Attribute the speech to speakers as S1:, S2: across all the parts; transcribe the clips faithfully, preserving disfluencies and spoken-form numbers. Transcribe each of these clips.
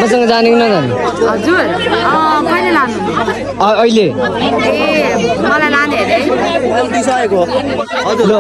S1: मसँग जाने कि नजाने?
S2: हजुर कहिले लानु?
S1: अहिले
S2: ए मलाई लाने अरे
S1: हजुर।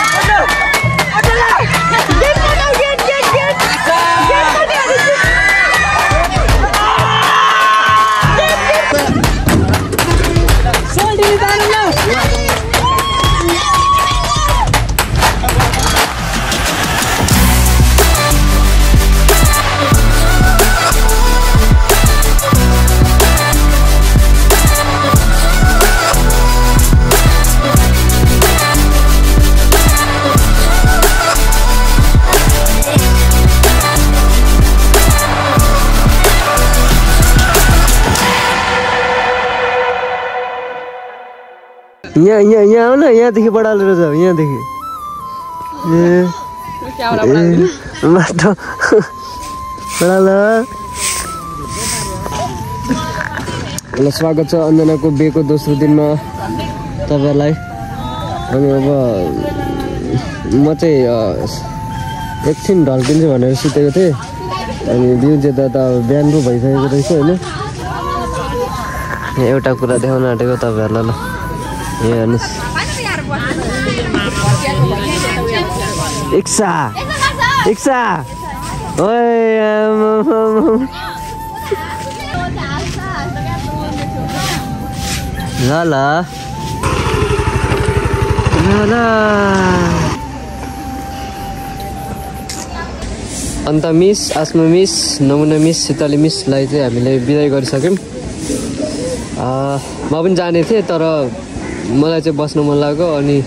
S1: यहाँ यहाँ यहाँ हो न, यहाँदेखि बडालेर जाऊ, यहाँदेखि ए बाटो बडाल। ल स्वागत छ अञ्जनाको बिहेको दोस्रो दिनमा तपाईँहरूलाई। अनि अब म चाहिँ एकछिन ढल्किन्छु भनेर सुतेको थिएँ, अनि बिउ जेता त बिहान पो भइसकेको रहेछ होइन। एउटा कुरा देखाउन आँटेको तपाईँहरूलाई। ल यहाँ हेर्नुहोस्, इक्सा इक्सा ओए ल ल ल। अन्त मिस, आसमा मिस, नमुना मिस, शीतली मिसलाई चाहिँ हामीले बिदाई गरिसक्यौँ। म पनि जाने थिएँ तर मलाई चाहिँ बस्नु मन लाग्यो, अनि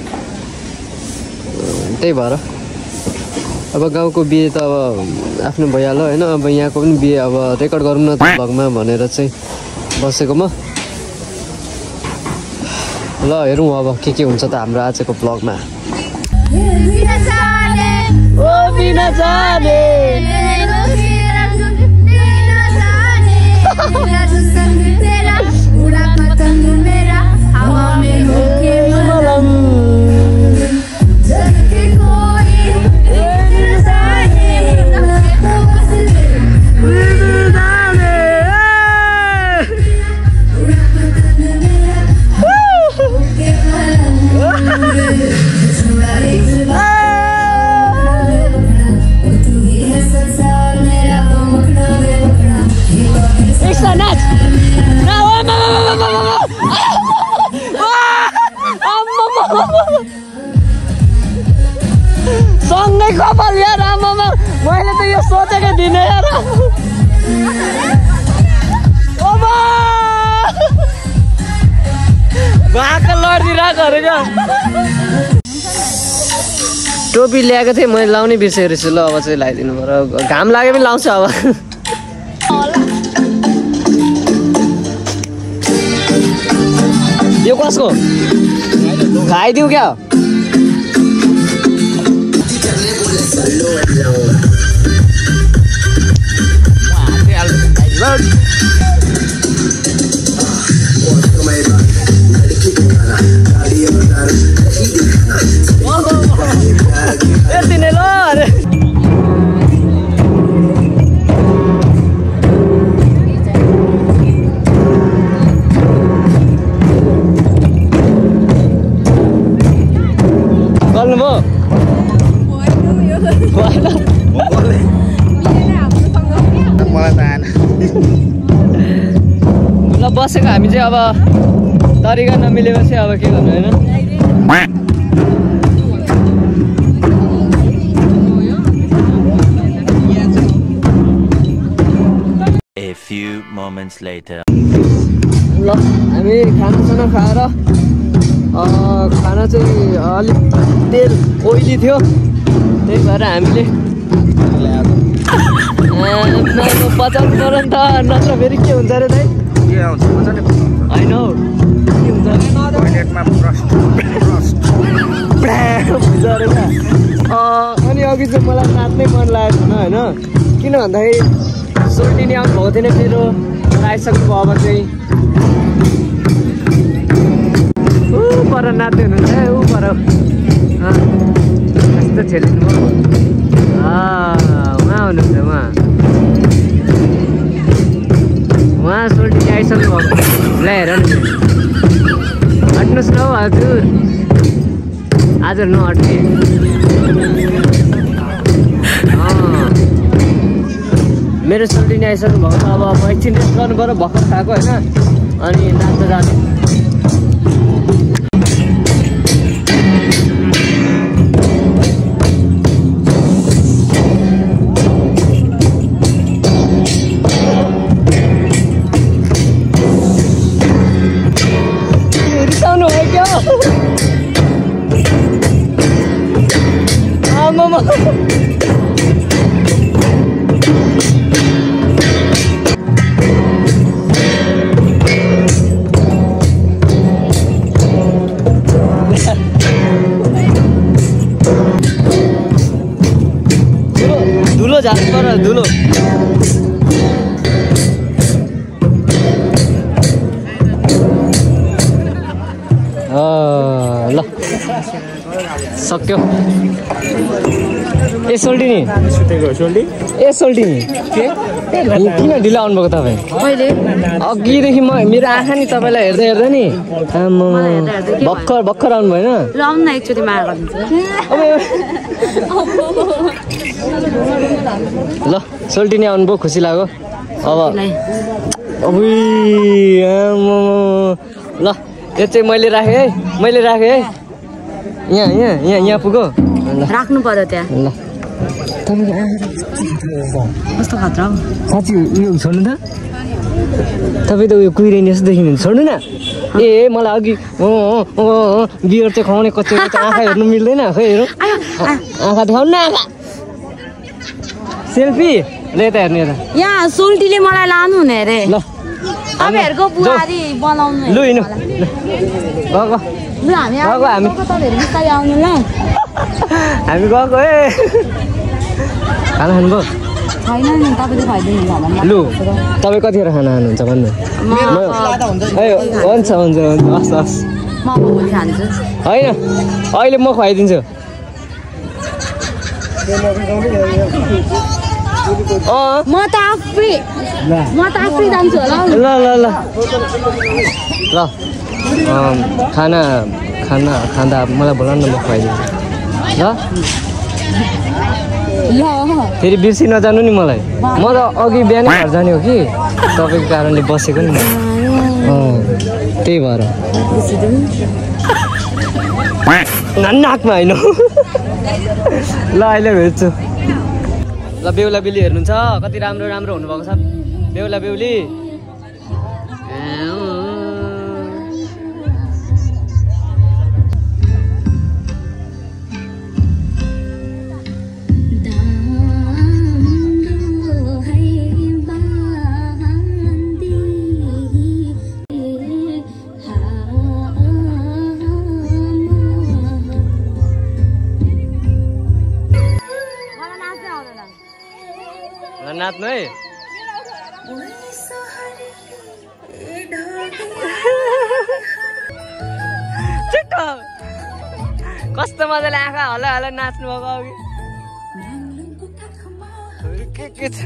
S1: त्यही भएर अब गाउँको बिहे त अब आफ्नो भइहाल्यो होइन। अब यहाँको पनि बिहे अब रेकर्ड गरौँ न त भ्लगमा भनेर चाहिँ बसेको म। ल हेरौँ अब के के हुन्छ त हाम्रो आजको भ्लगमा। सँगै कपाल यार, आमामा मैले त यो सोचेकै दिने यार। भाका लडिरहेको अरे क्या। टोपी ल्याएको थिएँ मैले, लाउनै बिर्सेको रहेछु। ल अब चाहिँ लगाइदिनु पर्यो, घाम लागे पनि लाउँछ अब। यो कसको खाइदिउँ क्या? यति नै ल अरे ल बसेको हामी चाहिँ अब तरिका नमिलेपछि अब के गर्नु होइन।
S3: A few moments later.
S1: ल हामी खानासाना खाएर खाना चाहिँ अलिक तेल ओइली थियो, त्यही भएर हामीले बचाउनु पर्यो नि त, नत्र फेरि के हुन्छ अरे दाइ? होइन हौ के हुन्छ अरे क्या। अनि अघि चाहिँ मलाई नाच्नै मन लागेको थिएन होइन, किन भन्दाखेरि सोल्टिनी आउनु भएको थिएन मेरो, आइसक्नु भयो अब चाहिँ ऊ पर नाच्दै हुनुहुन्छ है, ऊ पर यस्तो छेलिनु भयो। उहाँ हुनुहुन्छ उहाँ नअट्नुहोस् न हौ हजुर हजुर नअट्ने मेरो सोल्टिनी आइसक्नु भएको छ अब अब एकछिन रेस्ट गर्नु पर्यो भर्खर खाएको होइन अनि नाच्न जाने रिसाउनु भयो क्या आमामा धुलो झार्नु पर्यो धुलो ल सक्यो ए सोल्टिनी ए सोल्टिनी किन ढिलो आउनुभएको तपाईँ
S2: कहिले
S1: अघिदेखि म मेरो आँखा नि तपाईँलाई हेर्दा हेर्दा नि आम्मा भर्खर भर्खर आउनु भएन
S2: ल आउनु न एकचोटि माया गरिदिन्छु
S1: ल सोल्टिनी आउनुभयो खुसी लाग्यो अब अबुई आम्मा ल यो चाहिँ मैले राखेँ है मैले राखेँ है यहाँ यहाँ यहाँ यहाँ पुग्यो
S2: राख्नु पर्यो त्यहाँ
S1: ल
S2: कस्तो खतरा हो
S1: साँच्ची उयो छोड्नु त तपाईँ त उयो कुहिरेनी जस्तो देखिनुहुन्छ छोड्नु न ए मलाई अघि बियर चाहिँ खुवाउने कच्चो आँखा हेर्नु मिल्दैन खै हेरौँ आँखा देखाउनु न आँखा सेल्फी ल यता हेर्नु यता
S2: यहाँ सोल्टीले मलाई लानु हुने अरे
S1: ल
S2: तपाईँहरूको बुहारी बनाउनु
S1: लु हिँड्नु गएको
S2: लु हामी
S1: गएको हामी
S2: तपाईँहरू बिस्तारै आउनु ल
S1: हामी गएको ए खाना खानुभयो
S2: छैन नि तपाईँले खुवाइदिनु होला
S1: लु तपाईँ कतिखेर खाना खानुहुन्छ भन्नु ए हुन्छ हुन्छ हुन्छ हस् हस्
S2: म अब भोलि खान्छु
S1: होइन अहिले म खुवाइदिन्छु
S2: म त आफै म त आफै जान्छु होला
S1: ल ल ल ल खाना खाना खाँदा मलाई बोलाउनु न म खुवाइदिन्छु ल
S2: ल
S1: फेरि बिर्सी नजानु नि मलाई म त अघि बिहानै घर जाने हो कि तपाईँको कारणले बसेको नि त्यही भएर नाकमा होइन ल अहिले भेट्छु ल बेहुला बेहुली हेर्नुहुन्छ कति राम्रो राम्रो हुनुभएको छ बेहुला बेहुली नाच्नु है कस्तो मजाले आँखा हल्ला हल्ला नाच्नु भएको अघि के के छ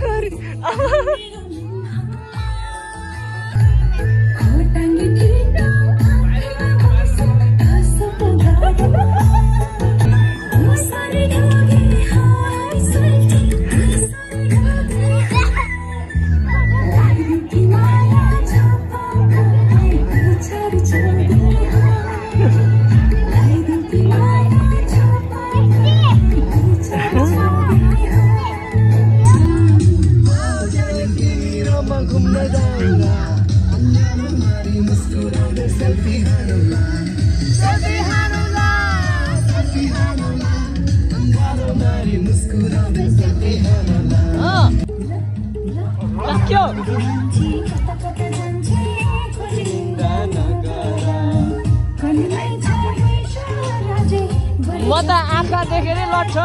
S1: म त आँखा देखेरै लट्छ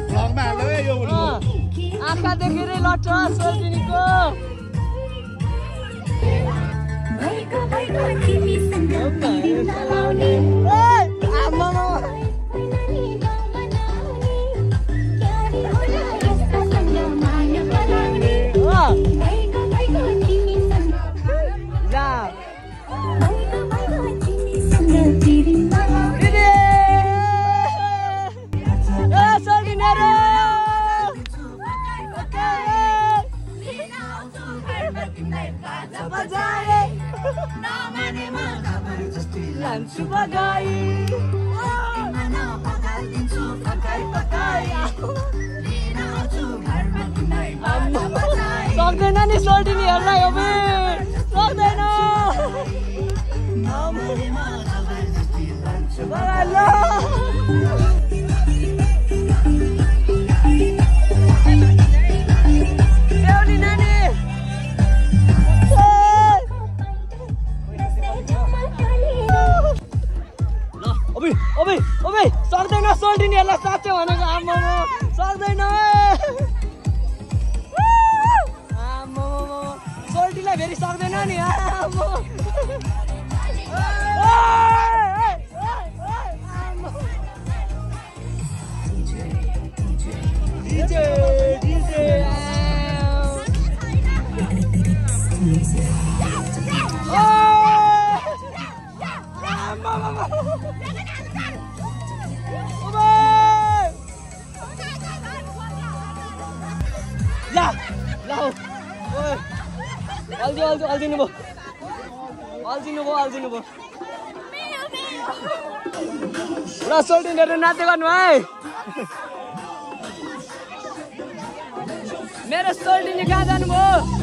S1: आँखा देखेरै लट्छ सोल्टिनीको
S4: Dah.
S1: नि सोल्टिनी हेर्न अबे सक्दैन अबे अबे सक्दैन सोल्टिनीहरूलाई साँच्चै भनेको आम्मा सक्दैन आम्मा सोल्टीलाई फेरि सक्दैन नि आम्मा DJ DJ Aldi, Aldi, Aldi nih, Bu. Aldi nih, Bu, Aldi nih, Bu. Udah sold ini dari nanti kan, woi. Mereka sold ini kan, Bu.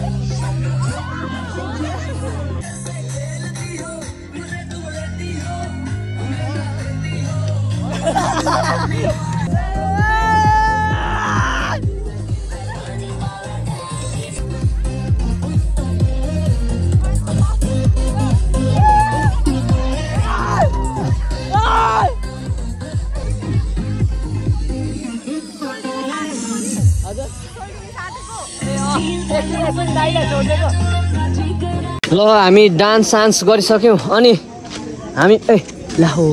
S1: ल हामी डान्स सान्स गरिसक्यौँ अनि हामी ए ला हो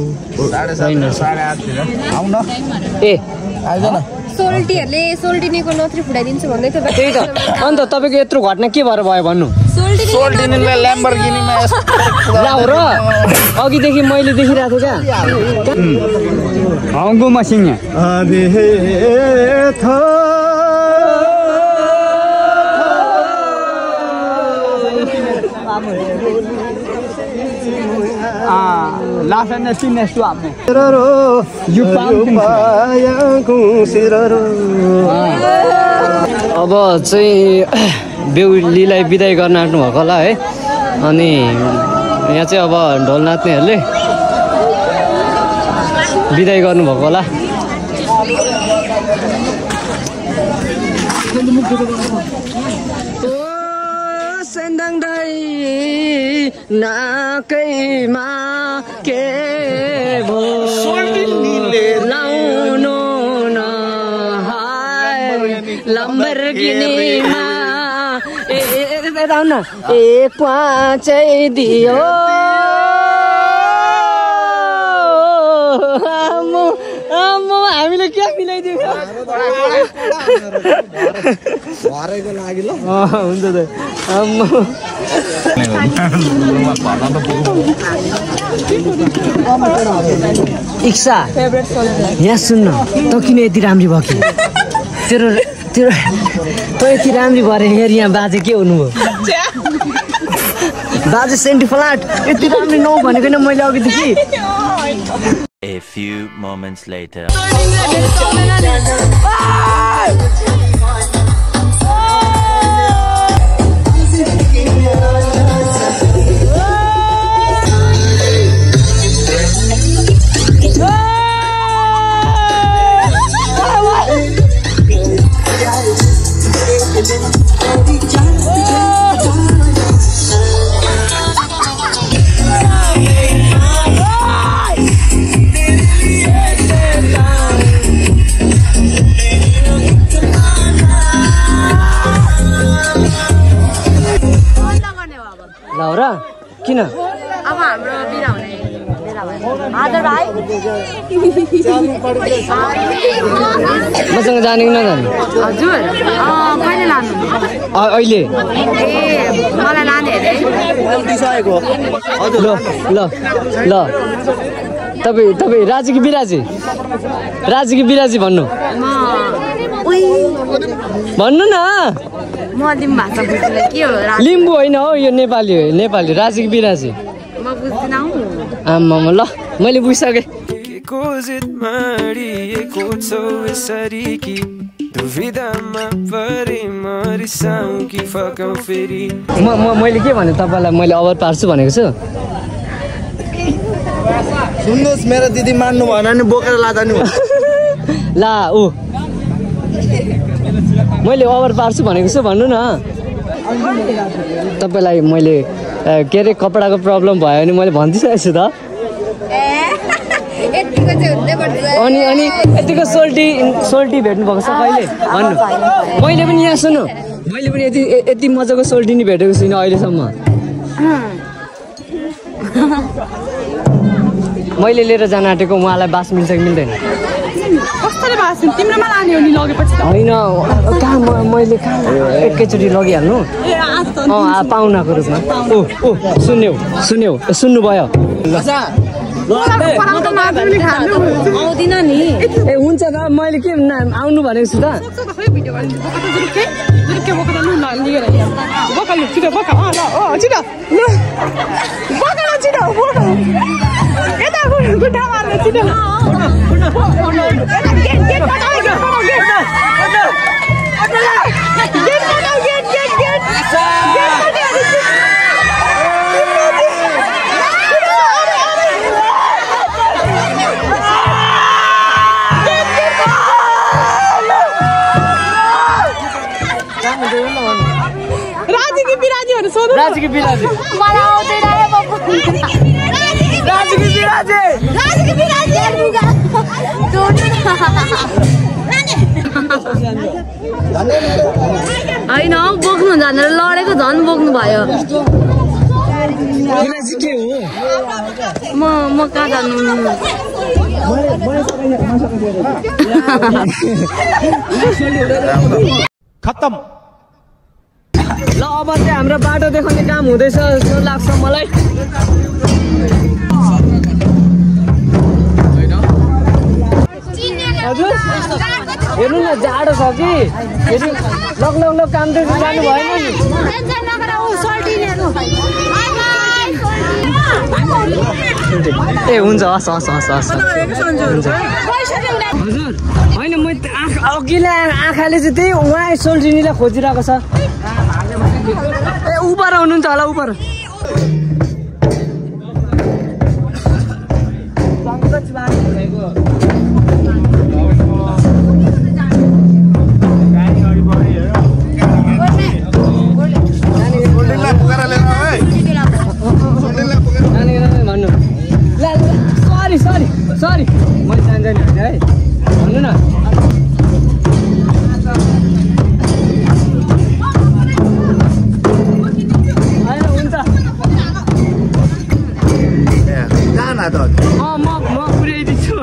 S1: ए
S2: सोल्टीहरूले सोल्टिनीको नथ्री फुटाइदिन्छु भन्दै थियो
S1: त्यही त अन्त तपाईँको यत्रो घटना के भएर भयो भन्नु
S4: सोल्टिनीले ल्याम्बोर्गिनीमा
S1: ला हो र अघिदेखि मैले देखिरहेको थिएँ क्या हङ्गु मसिङ
S4: लाफेन्ने सिन्ने सुआप्ने
S1: अब चाहिँ बेहुलीलाई बिदाई गर्न आँट्नु भएको होला है अनि यहाँ चाहिँ अब ढोल नाच्नेहरूले बिदाई गर्नुभएको होला सेन्दाङ दाइ नाकैमा के भो लाउनु न हाय लम्बरगिनीमा ए न एक पाँचै दियो आम्मो आम्मो हामीले के मिलाइदियो
S4: भरेको लागि ल
S1: हुन्छ त आम्मो इक्सा यहाँ सुन्न त किन यति राम्री भयो कि तेरो तेरो त यति राम्री भएर हेर यहाँ बाजे के हुनुभयो बाजे सेन्टी फ्ल्याट यति राम्री नौ भनेको न मैले अघिदेखि
S3: A few moments later.
S1: लाउरा किन
S2: अब हाम्रो बिरा हुने बेला भयो हजुर भाइ
S1: मसँग जाने कि नजाने
S2: हजुर कहिले लानु
S1: अहिले
S2: ए मलाई लाने अरे
S1: ल ल ल तपाईँ तपाईँ राजी कि बिराजी राजी कि बिराजी भन्नु
S2: म उही
S1: भन्नु न
S2: म लिम्बू भाषा बुझ्दिनँ के हो
S1: लिम्बू होइन हौ यो नेपाली हो नेपाली राजी कि बिराजी
S2: म बुझ्दिनँ हौ
S1: आम्मा ल मैले बुझिसकेँ
S5: Vida-ma pari marisaउ कि फकाउ फेरि
S1: म म मैले के भने तपाईलाई मैले अवर पार्छु भनेको छु
S4: सुन्नुहोस् मेरो दिदी मान्नु भएन नि बोकेर लादा नि
S1: ला ऊ मैले ओभर पार्छु भनेको छु भन्नु न तपाईलाई मैले के अरे कपडाको प्रब्लम भयो भने मैले भनिदिइसकेको छु त अनि अनि यतिको सोल्टी सोल्टी भेट्नु भएको छ कहिले भन्नु मैले पनि यहाँ सुन्नु मैले पनि यति यति मजाको सोल्टी नि भेटेको छुइनँ अहिलेसम्म मैले लिएर जान आँटेको उहाँलाई बास मिल्छ कि मिल्दैन
S2: कस्तोले बास तिम्रोमा लाने हो नि लगेपछि त
S1: होइन कहाँ मैले कहाँ एकैचोटि लगिहाल्नु अँ पाहुनाको रूपमा ओ ओ सुन्यौ सुन्यौ सुन्नु भयो
S2: आउँदिन नि
S1: ए हुन्छ र मैले के आउनु भनेको छु त राजी की बिराजी
S2: मलाई आउँदैन है बाबु
S1: राजी की बिराजी
S2: राजी की बिराजी होइन बोक्नु जानेर लडेको झन् बोक्नु भयो म म कहाँ जानु
S4: खत्तम
S1: ल अब चाहिँ हाम्रो बाटो देखाउने काम हुँदैछ जस्तो लाग्छ मलाई हजुर हेर्नु न जाडो छ कि फेरि लग लग लग काम चाहिँ जानु भएन नि ए हुन्छ हस् हस् हस् हस् हुन्छ हजुर होइन म आँखा अघिल्ला आँखाले चाहिँ त्यही उहाँ सोल्टिनीलाई खोजिरहेको छ ए उपर हुनुहुन्छ होला उपर भन्नु ल सरी सरी सरी मैले जान्दैन है भन्नु न म म पुर्याइदिन्छु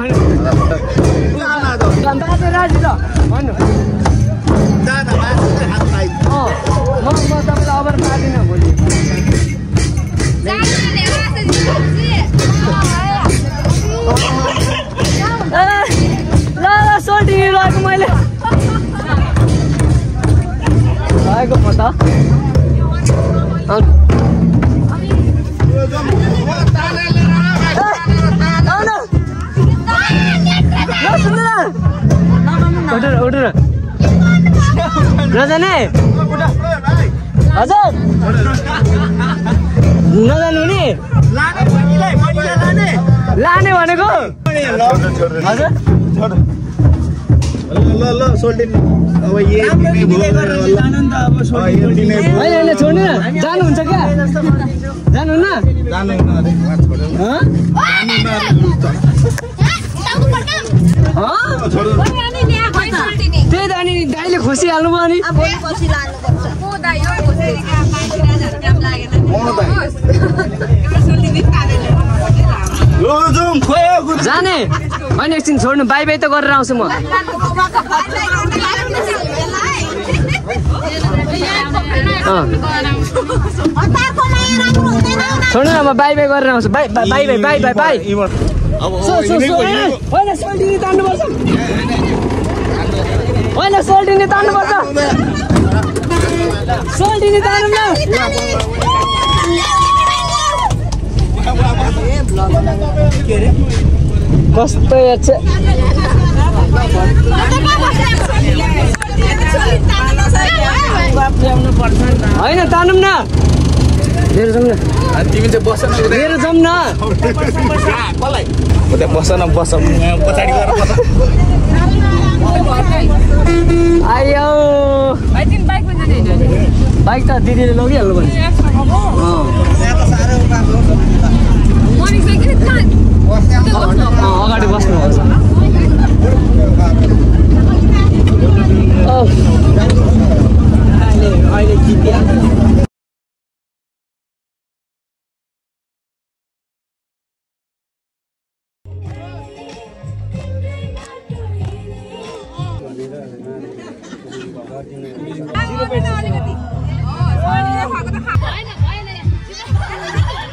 S1: बाजे राजी त भन्नु म म तपाईँलाई अबर पार्दिनँ भोलि ल ल सोल्टिनी लगेको मैले लगेको म त उठेर उठेर नजाने हजुर नजानु नि लाने भनेको हजुर होइन होइन छोड्नु न जानुहुन्छ क्या जानुहुन्न त्यही त अनि दाइले खोसिहाल्नु भयो नि जाने होइन एकछिन छोड्नु बाई बाई त गरेर आउँछु म छोड्नु न म बाई बाई गरेर आउँछु bye bye bye bye bye bye होइन सोल्टिनी तान्नुपर्छ होइन सोल्टिनी तान्नुपर्छ सोल्टिनी तान्नु न कस्तो याद छ होइन तानौँ न लिएर जाउँ न
S4: तिमी चाहिँ बस
S1: लिएर जाउँ न
S4: बस न बस पछाडि गएर बस
S1: आयो बाइक त दिदीले लगिहाल्नु भने अगाडि बस्नु अहिले जितिहाल्छ
S2: अलिकति